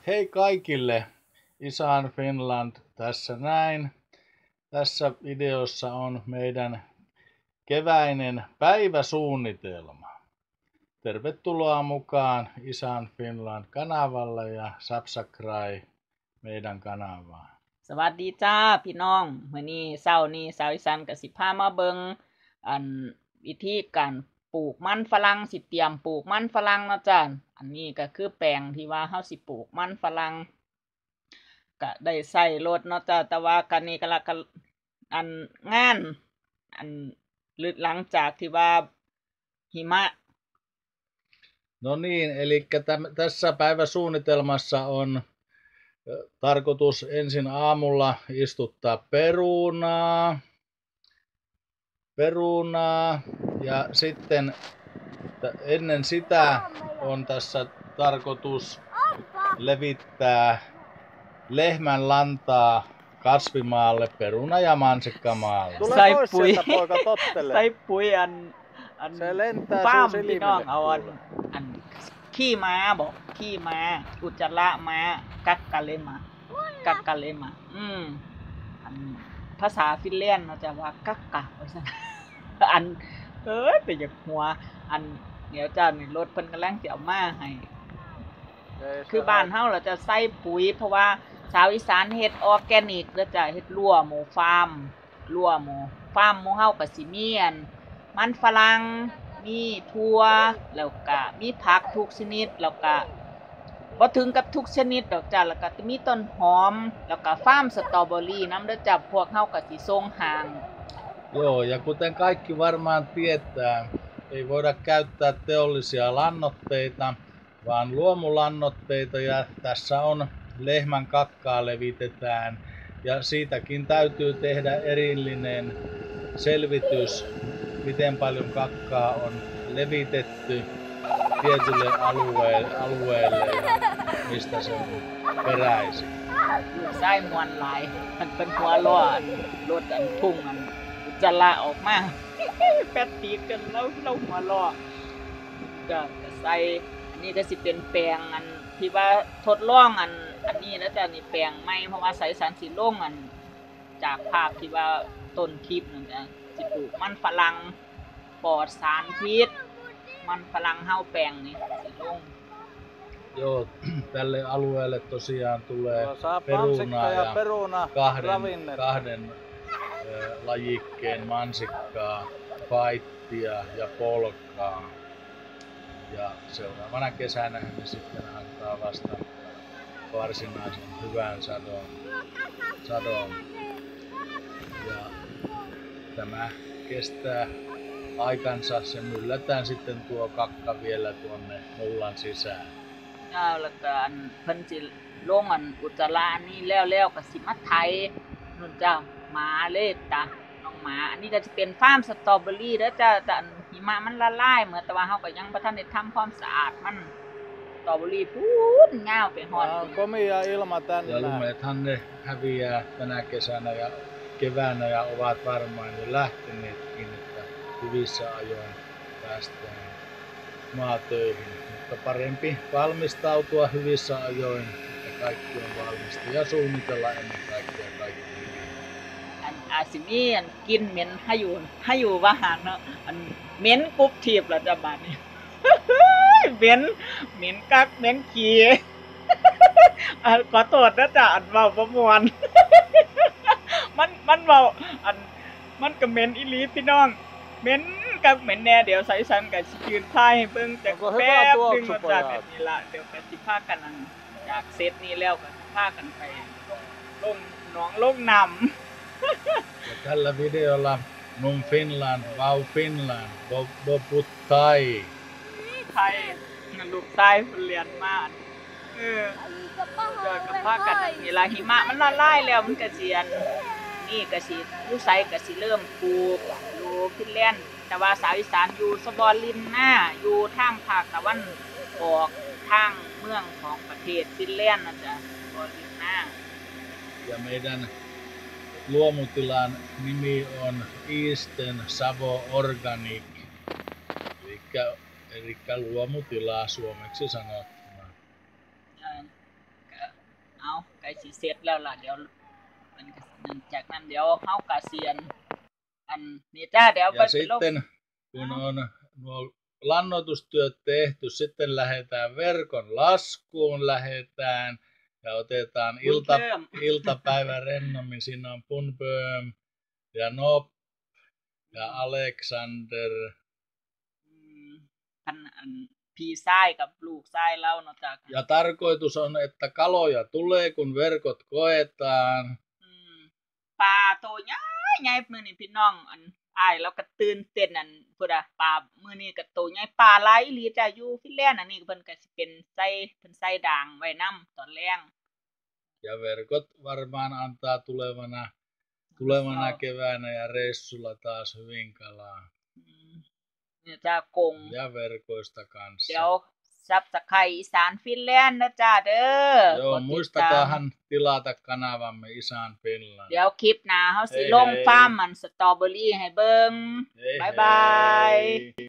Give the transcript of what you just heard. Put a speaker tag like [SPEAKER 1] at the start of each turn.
[SPEAKER 1] Hei kaikille, Isan Finland tässä näin. Tässä videossa on meidän keväinen päiväsuunnitelma. Tervetuloa mukaan Isan Finland kanavalle ja subscribe meidän kanavaan.
[SPEAKER 2] สวัสดีจ้าพี่น้องมื้อนี้เช้านี้สาวอีสานก็สิพามาเบิ่งวิธีการปลูกมันฝรั่งสิเตรียมปลูกมันฝรั่งเนาะจ้าอันนี้ก็คือแปลงที่ว่าเฮาสิปลูกมันฝรั่งก็ได้ใช้รถเนาะจ้าแต่ว่ากันนี้ก็ละก็งานหลังจากที่ว่าหิมะ
[SPEAKER 1] No niin, eli tässä päiväsuunnitelmassa on tarkoitus ensin aamulla istuttaa perunaa ja sitten ennen sitä on tässä tarkoitus levittää lehmän lantaa kasvimaalle, peruna- ja mansikkamaalle.
[SPEAKER 3] Tule
[SPEAKER 2] Sai
[SPEAKER 3] pois
[SPEAKER 2] pui.
[SPEAKER 3] sieltä, poika, tottele.
[SPEAKER 2] ใส่ปุ๋ย
[SPEAKER 3] Se lentää
[SPEAKER 2] ฟาร์ม
[SPEAKER 3] sun
[SPEAKER 2] พี่น้อง
[SPEAKER 3] silmille
[SPEAKER 2] เอา
[SPEAKER 3] kuule.
[SPEAKER 2] ขี้ม้าบอกขี้ม้าอุจจาระม้ากักกะเลมาอันภาษาฟินแลนด์เนาะจะว่ากักกะว่าซั่น ไปจากหัวเดี๋ยวจ้านี่รถเพิ่นกำลังสิเอามาให้ คือบ้านเฮาเราจะใส่ปุ๋ยเพราะว่าชาวอีสานเฮ็ดออร์แกนิกเด้อจ้ะเฮ็ดรั่วหมูฟาร์มหมู่เฮาก็สิมีมันฝรั่งมีถั่วแล้วก็มีผักทุกชนิดแล้วก็บ่ถึงกับทุกชนิดดอกจ้ะแล้วก็มีต้นหอมแล้วก็ฟาร์มสตรอเบอรี่นำเด้อจ้ะพวกเฮาก็สิส่งห้าง
[SPEAKER 1] Joo, ja kuten kaikki varmaan tietää, ei voida käyttää teollisia lannoitteita, vaan luomulannoitteita, ja tässä on lehmän kakkaa levitetään, ja siitäkin täytyy tehdä erillinen selvitys, miten paljon kakkaa on levitetty tietylle alueelle ja mistä se on peräisin.
[SPEAKER 2] ใส่มวนหลายมันเป็นหัวล้อรถทุ่งอุจจาระออกมา แปดตีกันแล้วหัวล้อก็ใส่อันนี้ก็สิเป็นแปลงที่ว่าทดลองอันนี้นะจ๊ะนี่แปลงใหม่เพราะว่าใส่สารสีลงจากภาพที่ว่าต้นคลิปนั่นจ้ะสิปลูกมันฝรั่งปลอดสารพิษมันฝรั่งเฮาแปลงนี่สิลง
[SPEAKER 1] Joo, tälle alueelle tosiaan tulee
[SPEAKER 3] Saa
[SPEAKER 1] perunaa
[SPEAKER 3] mansikka ja
[SPEAKER 1] ja
[SPEAKER 3] peruna ravinnetta.
[SPEAKER 1] kahden lajikkeen mansikkaa, faittia ja polkkaa. Ja seuraavana kesänä ne sitten antaa vasta varsinaisen hyvän sadon. Ja tämä kestää aikansa, se myllätään sitten tuo kakka vielä tuonne mullan sisään.
[SPEAKER 2] แล้วก็เพิ่นสิลงอุจจาระนี่แล้วก็สิมาไถนู่นจ้ะหมาเลยจ้ะน้องหมาอันนี้ก็จะเป็นฟาร์มสตรอเบอรี่เด้อจ้ะแต่หิมะมันละลายเหมือนแต่ว่าเฮาก็ยังบ่ทันได้ทำความสะอาดมันสตรอเบอรี่พูนยาวไปฮอด
[SPEAKER 3] Tää on komia ilma
[SPEAKER 1] Ja
[SPEAKER 3] tänne.
[SPEAKER 1] lumethan ne häviää tänä kesänä ja keväänä ja ovat varmaan jo lähteneetkin, että hyvissä ajoin päästään maatöihin. Mutta parempi valmistautua hyvissä ajoin, että kaikki on valmista ja suunnitella ennen kaikkea kaikki hyvin.
[SPEAKER 2] อาจสิมีกินเหม็นให้อยู่ว่าหารเนาะเหม็นกรุบทีบแล้วจ้ะบัดนี้ เหม็นกักเหม็นขี้ ขอโทษนะจ๊ะเว้าบ่ม่วน มันเว้ามันก็เหม็นอีหลีพี่น้องเหม็นกักเหม็นแน่เดี๋ยวใส่ฉันก็สิยืนถ่ายให้เบิ่งจักแป๊บนึงว่าจ้ะแบบนี้ล่ะเดี๋ยวก็สิพากันจากเซตนี้แล้วก็พากันไปลงหนองลงน้ำ
[SPEAKER 1] Ja tällä videolla Num Finland, Vau Finland, Bobut Thai.
[SPEAKER 2] ไทยลูกใต้เรียนมาเจอกับพากันนี่ล่ะหิมะมันละลายแล้วมันก็สินี่ก็สิอยู่ไสก็สิเริ่มปลูกอยู่ฟินแลนด์แต่ว่าสาวอีสานอยู่สบอลินนาอยู่ทางภาคตะวันออกทางเมืองของประเทศฟินแลนด์นะจ๊ะสบอลินนา
[SPEAKER 1] Ja meidän luomutilan nimi on Eastern Savo Organic, eli luomutilaa suomeksi sanottuna.
[SPEAKER 2] สิเสร็จแล้วล่ะเดี๋ยวมันก็จากนั้นเดี๋ยวเฮาก็เสียนอันนี่จ้าเดี๋ยว
[SPEAKER 1] Ja sitten kun on nuo lannoitustyöt tehty, sitten lähdetään verkon laskuun ja otetaan iltapäivä rennommin. Siinä on Punböhm ja Nop ja Alexander.
[SPEAKER 2] พี่ชายกับลูกชายเราเนาะจ้ะ
[SPEAKER 1] Ja tarkoitus on, että kaloja tulee, kun verkot koetaan.
[SPEAKER 2] ปลาตัวใหญ่มื้อนี้พี่น้องอันอ้ายเราก็ตื่นเต้นอันพุ่นน่ะปลามื้อนี้ก็ตัวใหญ่ปลาหลายอีหลีจ้ะอยู่ฟินแลนด์อันนี้เพิ่นก็สิเป็นเพิ่นใส่ด่างไว้นำตอนแลง
[SPEAKER 1] Ja verkot varmaan antaa tulevana keväänä ja reissulla taas hyvin kalaa.
[SPEAKER 2] เนี่ยจ้ะกง
[SPEAKER 1] Ja verkoista kanssa.
[SPEAKER 2] เดี๋ยวซับสไครต์อีสานฟินแลนด์นะจ้าเด้อ
[SPEAKER 1] Joo, muistakaahan tilata kanavamme Isan Finland.
[SPEAKER 2] เดี๋ยวคลิปหน้าเฮาสิลงฟาร์มมันสตรอเบอรี่ให้เบิ่ง
[SPEAKER 1] Hei
[SPEAKER 2] บ๊ายบาย
[SPEAKER 1] hei.